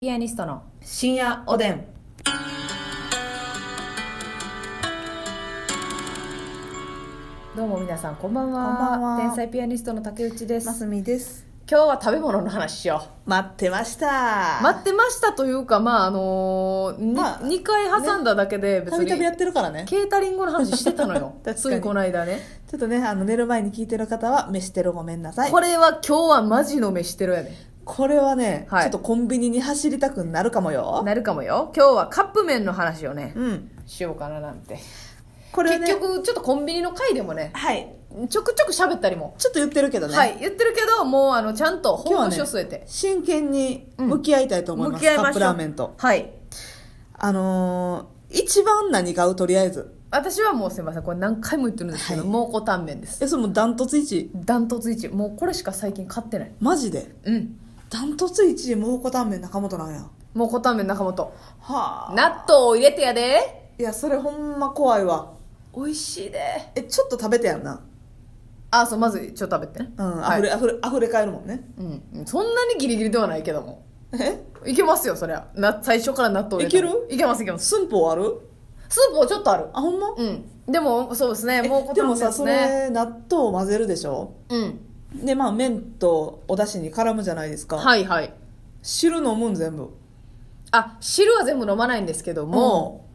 ピアニストの深夜おでん。 どうも皆さんこんばんは。 こんばんは。 天才ピアニストの竹内です。 ますみです。 今日は食べ物の話しよ待ってましう。 た。 待ってましたというか、2回挟んだだけで別にたびたびやってるからね。 ケータリングの話してたのよ確かについこの間ね。 ちょっとね、寝る前に聞いてる方は飯テロごめんなさい。 これは今日はマジの飯テロやね。 これはね、 はいちょっとコンビニに走りたくなるかもよ。 なるかもよ。今日はカップ麺の話をね、 うん。 しようかななんて。 これね、 結局ちょっとコンビニの回でもね、 はい。 ちょくちょく喋ったりも、 ちょっと言ってるけどね。 はい言ってるけど、もうちゃんと本腰を据えて、 真剣に向き合いたいと思います。 向き合いましょう。 カップラーメンと。 はい一番何買うとりあえず。 私はもうすいません、これ何回も言ってるんですけど、 はい蒙古タンメンです。 それもうダントツ1位。 ダントツ1、もうこれしか最近買ってない。 マジでダントツ1位、蒙古タンメン中本なんや。 蒙古タンメン中本、 はあ。 納豆を入れてやで。 いや、それほんま怖いわ。 美味しいで。 ちょっと食べてやんな。 そう、まずちょっと食べてね。 溢れ返るもんね。 そんなにギリギリではないけども、 えいけますよそりゃ。最初から納豆入れてもいける？ いけますいけます。 寸法ある？ スープもちょっとある。 あ、ほんま？ でもそうですね、蒙古でもさ、 タンメンですそね。 れ納豆を混ぜるでしょ。で、麺とお出汁に絡むじゃないですか。 はいはい。 汁飲むん全部。 汁は全部飲まないんですけども、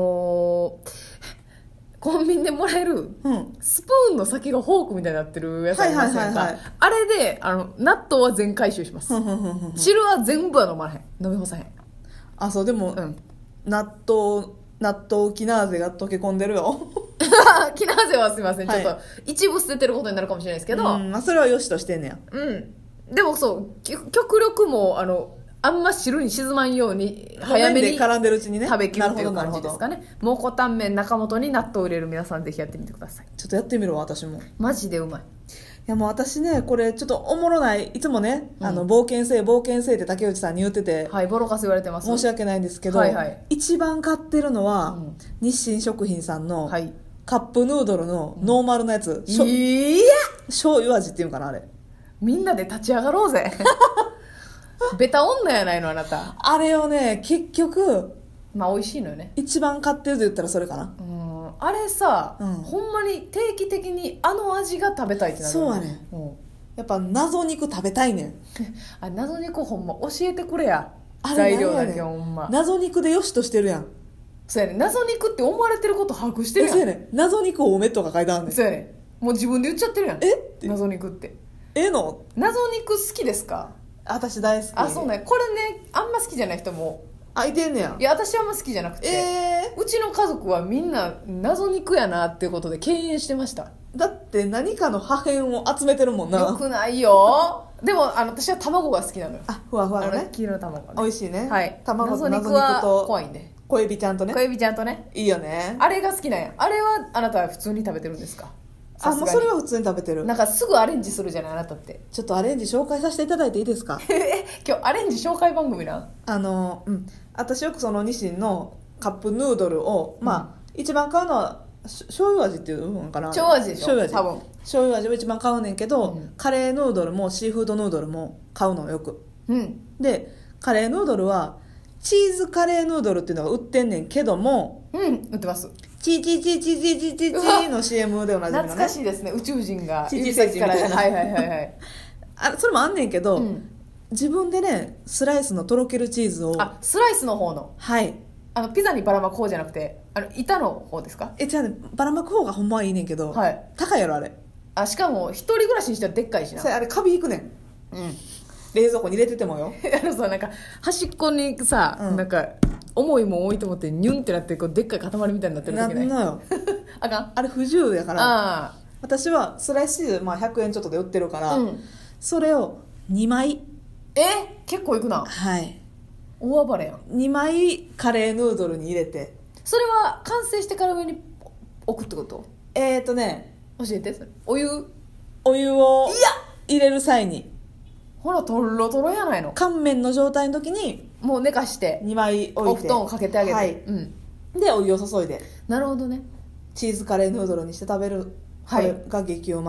コンビニでもらえるスプーンの先がフォークみたいになってるやつありませんかはいはいはいはい。 あれで納豆は全回収します汁は全部は飲まへん、飲み干さへん。 そう、でも、納豆キナーゼが溶け込んでるよ。 キナーゼはすいません、 はいちょっと一部捨ててることになるかもしれないですけど、 それはよしとしてんねや。 でもそう極力もあんま汁に沈まんように早めに麺で絡んでるうちにね。 食べきるっていう感じですかね。 ね。蒙古タンメン中本に納豆を入れる皆さんぜひやってみてください。 ちょっとやってみるわ、私も。いマジでうまい。 や、もう私ね、これちょっとおもろない、いつもね、冒険せえって竹内さんに言ってて、 はい、ボロカス言われてます。 申し訳ないんですけど、 はいはい、 一番買ってるのは、日清食品さんのはい、 カップヌードルのノーマルのやつ、 いや醤油味っていうのかな、あれ。 みんなで立ち上がろうぜベタ女やないのあなた。 あれをね、結局美味しいのよね。 一番買ってると言ったらそれかな。 あれさ、ほんまに定期的に味が食べたいってなる。 そうやねん、やっぱ謎肉食べたいねん。 謎肉ほんま教えてくれや。 あれ材料だ何やねん、 けほんま。 謎肉でよしとしてるやん。 そうやねん、謎肉って思われてること把握してるやん。 そうやねん、謎肉多めとか書いてあるねん。 そうやねん、もう自分で言っちゃってるやん。 って謎肉って。 の謎肉好きですか？ 私大好き。 そうね、これねあんま好きじゃない人もいてんねや。 いや、私はあんま好きじゃなくて、うちの家族はみんな謎肉やなっていうことで敬遠してました。 だって何かの破片を集めてるもんな。 よくないよでも私は卵が好きなのよ。 ふわふわのね、 黄色の卵がね美味しいね。 はい、 卵と謎肉は怖いんで。 小エビちゃんとね、 小エビちゃんとね、 いいよね。 あれが好きなんや。あれはあなたは普通に食べてるんですか？ もうそれは普通に食べてる。 なんかすぐアレンジするじゃないあなたって。 ちょっとアレンジ紹介させていただいていいですか？ 今日アレンジ紹介番組な。 私よくその日清のカップヌードルを、一番買うのは醤油味っていうのかな。 醤油味でしょ、 醤油味。 多分醤油味を一番買うねんけど、カレーヌードルもシーフードヌードルも買うのよく。でカレーヌードルはチーズカレーヌードルっていうのが売ってんねんけども、 売ってます。 チーチーチーチーチーチーチーチーの CM でおなじみのね。 懐かしいですね、宇宙人がチーチー指先からチーチーみたいなはいはいはいはいそれもあんねんけど、自分でねスライスのとろけるチーズを、 スライスの方の、 はいピザにばらまく方じゃなくて板の方ですか？ じゃあね、ばらまく方がほんまはいいねんけど、高いやろあれ。 しかも一人暮らしにしてはでっかいしな。 それあれカビいくねん。冷蔵庫に入れててもよ。 なんか端っこにさ、なんか重いもん置いてもってニュンってなってこうでっかい塊みたいになってる時ね。 なんのよあかん。 あれ不自由やから。私はスライスチーズ、100円ちょっとで売ってるから、それを2枚。 結構いくな。 はい、 大暴れやん。 2枚カレーヌードルに入れて。 それは完成してから上に置くってこと？教えて。それお湯を入れる際に、 ほらトロトロやないの。 乾麺の状態の時にもう寝かして 2枚置いてお布団をかけてあげて、 でお湯を注いで、 なるほどね。 チーズカレーヌードルにして食べる、これが激うま。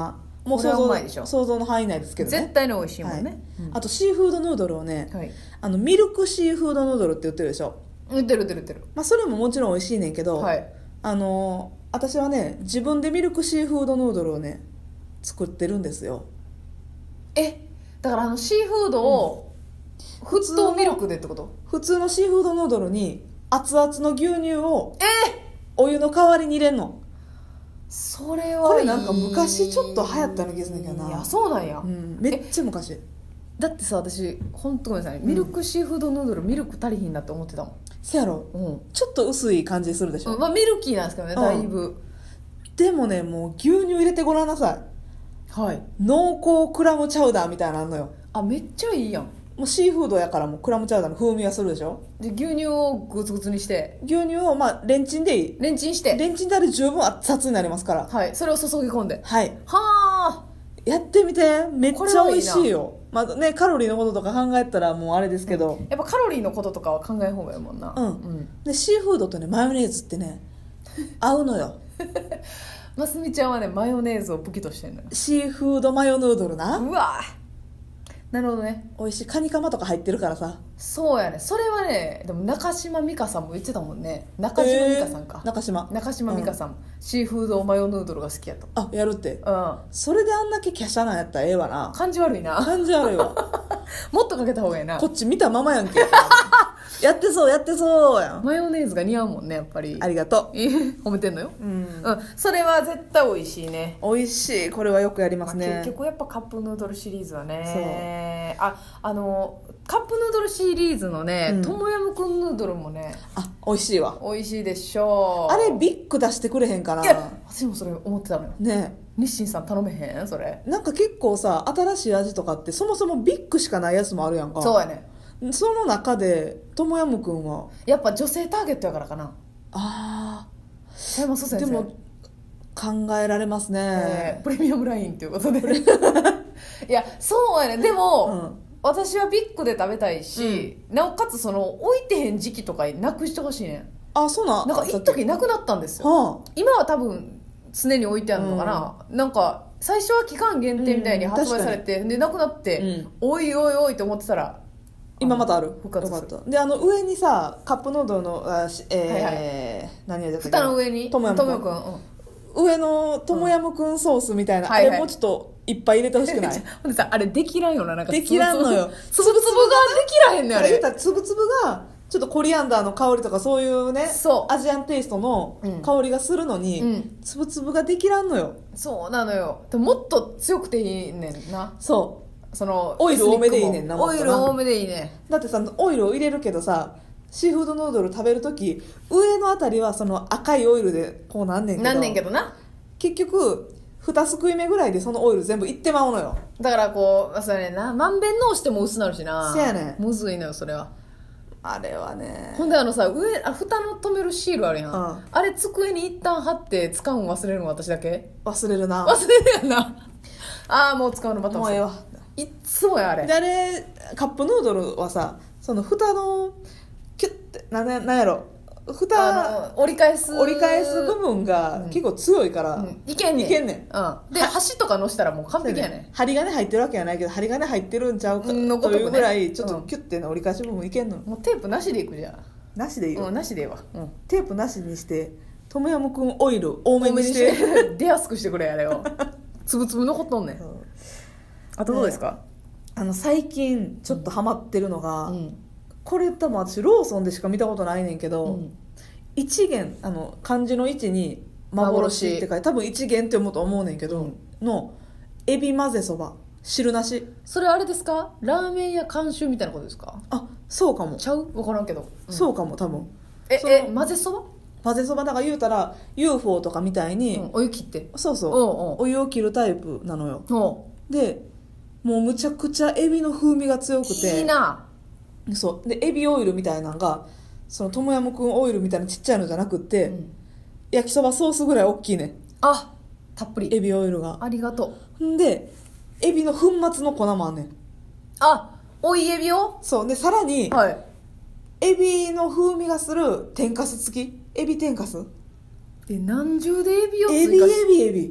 もうこれはうまいでしょ。 想像の範囲内ですけどね。 絶対に美味しいもんね、 はいあとシーフードヌードルをね、 はい、 ミルクシーフードヌードルって売ってるでしょ。 売ってる売ってる売ってる。 まあ、それももちろん美味しいねんけど、 はい、 私はね自分でミルクシーフードヌードルをね作ってるんですよ。 だからシーフードを沸騰ミルクでってこと？ 普通のシーフードヌードルに熱々の牛乳をお湯の代わりに入れんの。 それはこれなんか昔ちょっと流行ったような気がするんだけどな。 いやそうなんや、 めっちゃ昔。 だってさ私本当ごめんなさい、ミルクシーフードヌードルミルク足りひんなって思ってたもん。 せやろ、ちょっと薄い感じするでしょ、 まあミルキーなんですけどね、だいぶ。 でもねもう牛乳入れてごらんなさい。 はい、 濃厚クラムチャウダーみたいなのあんのよ。 めっちゃいいやん。 もうシーフードやからもうクラムチャウダーの風味がするでしょ。 で牛乳をグツグツにして牛乳をレンチンでいい。 レンチンしてレンチンであれ十分熱々になりますから。 はい、それを注ぎ込んで、 はい、 はあやってみて。めっちゃ美味しいこれよ。カロリーのこととか考えたらもうあれですけど、 やっぱカロリーのこととかは考えん方がいいもんな。 でシーフードとねマヨネーズってね合うのよ。 ますみちゃんはねマヨネーズを武器としてんのよ。 シーフードマヨヌードルな。 うわなるほどね。 美味しい。カニカマとか入ってるからさ。 そうやね。それはねでも中島美嘉さんも言ってたもんね。中島美嘉さんか、 中島美嘉さん、シーフードマヨヌードルが好きやと。 やるって。 うん、 それであんだけ華奢なんやったらええわな。 感じ悪いな。 感じ悪いわ。 もっとかけた方がいいな。 こっち見たままやんけ。やってそうやってそうやん。 マヨネーズが似合うもんねやっぱり。 ありがとう。 褒めてんのよ。それは絶対美味しいね。 美味しい。これはよくやりますね。 結局やっぱカップヌードルシリーズはね、カップヌードルシリーズのね、トムヤムクンヌードルもね美味しいわ。 美味しいでしょう。 あれビッグ出してくれへんかな。 いや私もそれ思ってたのよね。 日清さん頼めへんそれ。 なんか結構さ新しい味とかってそもそもビッグしかないやつもあるやんか。 そうやね。 その中でトムヤムクンはやっぱ女性ターゲットやからかな。ちゃいます先生。 でも考えられますね、 プレミアムラインということでいやそうやね。でも、私はビッグで食べたいし、なおかつ置いてへん時期とかなくしてほしいねん。 そうなんか一時なくなったんですよ、今は多分常に置いてあるのかな、なんか最初は期間限定みたいに発売されて、でなくなって、おいおいおいと思ってたら今またある。 復活する。 で上にさカップヌードルの何やったっけ、 蓋の上にトムヤムクン、上のトムヤムクンソースみたいな、あれもうちょっといっぱい入れてほしくない？ ほんでさあれできらんよな。なんかできらんのよ。 つぶつぶができらへんねんあれ。 つぶつぶがちょっとコリアンダーの香りとかそういうね、アジアンテイストの香りがするのに、つぶつぶができらんのよ。 そうなのよ。でもっと強くていいねんな。 オイル多めでいいねんな。 オイル多めでいいね。 だってさオイルを入れるけどさシーフードヌードル食べるとき上のあたりはその赤いオイルでこうなんねんけどな結局2すくい目ぐらいでそのオイル全部いってまうのよ。 だからそうやねんな。まんべんの押しても薄なるしな。 せやねん。 むずいのよそれは。あれはね。 ほんで蓋の止めるシールあるやん、あれ机に一旦貼って使うん忘れるの私だけ。 忘れるな。 忘れるやんな。もう使うのまたもうええわ。 いっつもやあれ。 であれカップヌードルはさその蓋のキュッてなんやろ、蓋折り返す部分が結構強いから、 いけんねん、で箸とかのしたらもう完璧やねん。 針金入ってるわけやないけど針金入ってるんちゃうかというぐらいちょっとキュッて折り返し部分いけんの。 もうテープなしでいくじゃん。 なしでいいよ。 なしでいいわ。 テープなしにしてトムヤムクンオイル多めにして出やすくしてくれあれを。つぶつぶ残っとんねん。あとどうですか？ 最近ちょっとハマってるのが、これ多分私ローソンでしか見たことないねんけど、一元漢字の一に幻って書いて多分一元って思うと思うねんけど、のエビ混ぜそば汁なし。 それあれですか？ラーメン屋監修みたいなことですか？ そうかも。 ちゃう？分からんけど、 そうかも多分。 混ぜそば？ 混ぜそばだから言うたら UFO とかみたいに、 お湯切って。 そうお湯を切るタイプなのよ。でもうむちゃくちゃエビの風味が強くていいな。 そうでエビオイルみたいなのがそのトムヤムクンオイルみたいなちっちゃいのじゃなくって、焼きそばソースぐらい大きいねん。 たっぷりエビオイルが。 ありがとう。でエビの粉末の粉もあんねん。 追いエビを。 そうでさらに、エビの風味がする天かす付きエビ天かすで何重でエビを追加エビ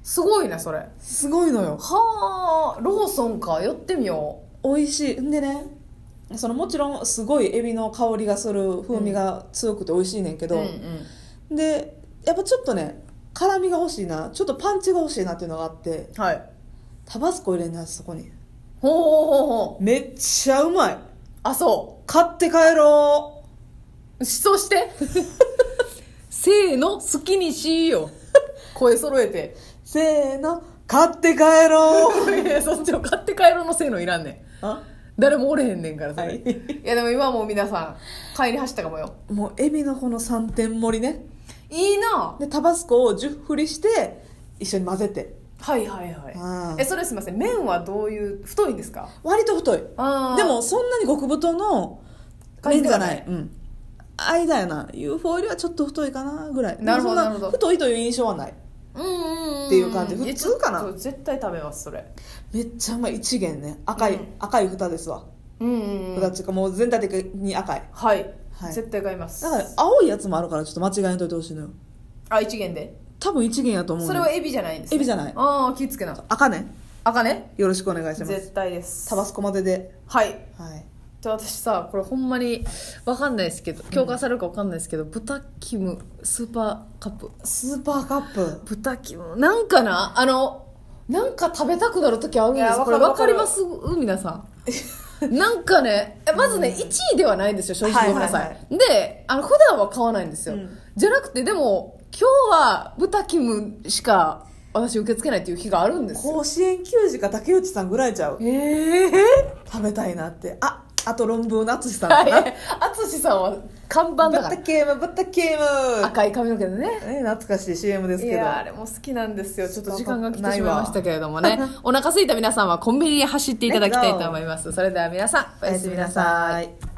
すごいねそれ。 すごいのよ。 はあ、ローソンか、寄ってみよ美味しい。んでね、もちろんすごいエビの香りがする、風味が強くて美味しいねんけう。 ど、 うんうん。 でやっぱちょっとね辛みが欲しいな、ちょっとパンチが欲しいなっていうのがあって、 はい。 タバスコ入れんな、そこに。 ほうほうほうほう。 めっちゃうまい。 あ、そ買って帰ろう。そうして。せーの、好きにしよう。声揃えて。 う。せーの、買って帰ろう。 いや、そっちを買って帰ろうのせーのいらんねん。 あ、 誰もおれへんねんから、それ。 はいいや、でも今はもう皆さん、帰り走ったかもよ。 もうエビのこの3点盛りね。 いいな。 でタバスコを10振りして一緒に混ぜて。 はいはいはい。 あーそれすみません。麺はどういう、太いんですか？ 割と太い。 あーでもそんなに極太の麺じゃない。 感じではない。 うん。間やな。UFO よりはちょっと太いかなぐらい。 なるほどでもそんなるほど太いという印象はない。 うんうんうん。 っていう感じいや普通かなちょっと絶対食べます、それ。 めっちゃうまい。一元ね。赤い、 うん赤い蓋ですわ。 うんうんうん。 蓋っていうかもう全体的に赤い。 はい。 はい絶対買います。 だから青いやつもあるからちょっと間違えんといてほしいのよ。 あ、一元で。 多分一元やと思う、ね。 それはエビじゃないんですね。 エビじゃない。 ああ、気ぃつけな。 赤ね。 赤ね。 よろしくお願いします。 絶対です。 タバスコ混ぜで。 はい。 はい。 私さ、これほんまにわかんないですけど、共感されるかわかんないですけど、豚キムスーパーカップ。 スーパーカップ。 豚キム。なんかな、なんか食べたくなるときあるんでいやす。これわわかるかります皆さん。なんかね、まずね、1位ではないんですよ、正直ごめんなさい。 はいはいで、普段は買わないんですよ。 うんじゃなくて、でも、今日は豚キムしか私受け付けないっていう日があるんですよ。 甲子園球児か竹内さんぐらいちゃう。 え食べたいなって。あと論文の淳さんはい。 かな。 淳さんは看板だから。 豚ケーム、豚ケーム。 赤い髪の毛でね。 懐かしい CM ですけど。 いやあれも好きなんですよ。ちょっと時間が来てしまいましたけれどもね。お腹空いた皆さんはコンビニへ走っていただきたいと思います。それでは皆さん、おやすみなさい。